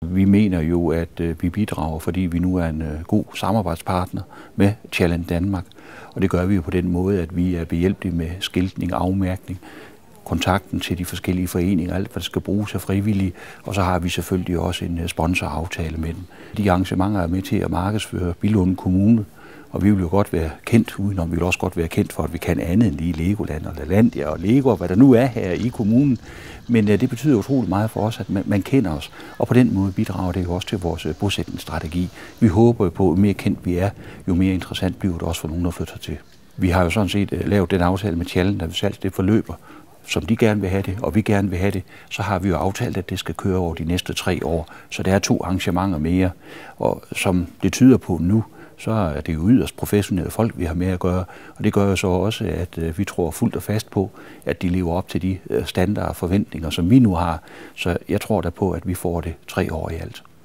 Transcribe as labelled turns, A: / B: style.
A: Vi mener jo, at vi bidrager, fordi vi nu er en god samarbejdspartner med Challenge Danmark. Og det gør vi jo på den måde, at vi er behjælpelige med skiltning, afmærkning, kontakten til de forskellige foreninger, alt hvad der skal bruges af frivillige, og så har vi selvfølgelig også en sponsoraftale med dem. De arrangementer er med til at markedsføre Billund Kommune, og vi vil jo godt være kendt udenom. Vi vil også godt være kendt for, at vi kan andet end lige Legoland og LaLandia og Lego, og hvad der nu er her i kommunen. Men det betyder utroligt meget for os, at man kender os, og på den måde bidrager det jo også til vores bosætningsstrategi. Vi håber på, at jo mere kendt vi er, jo mere interessant bliver det også for nogen, der flytter til. Vi har jo sådan set lavet den aftale med Challenge, at hvis alt det forløber, som de gerne vil have det, og vi gerne vil have det, så har vi jo aftalt, at det skal køre over de næste 3 år. Så der er 2 arrangementer mere, og som det tyder på nu, så er det jo yderst professionelle folk, vi har med at gøre. Og det gør jo så også, at vi tror fuldt og fast på, at de lever op til de standard og forventninger, som vi nu har. Så jeg tror da på, at vi får det 3 år i alt.